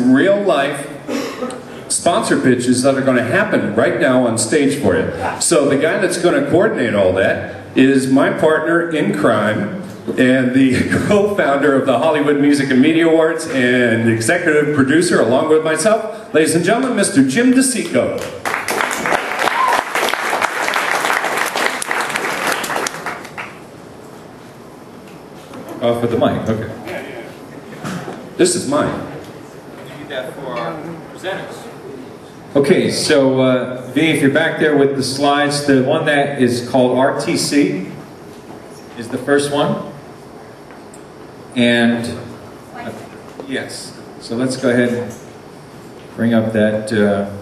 Real life sponsor pitches that are going to happen right now on stage for you. So the guy that's going to coordinate all that is my partner in crime and the co-founder of the Hollywood Music and Media Awards and executive producer along with myself, ladies and gentlemen, Mr. Jim DeSico. Off with the mic, okay. This is mine. We need that for our presenters. Okay, so V, if you're back there with the slides, the one that is called RTC is the first one. And yes, so let's go ahead and bring up that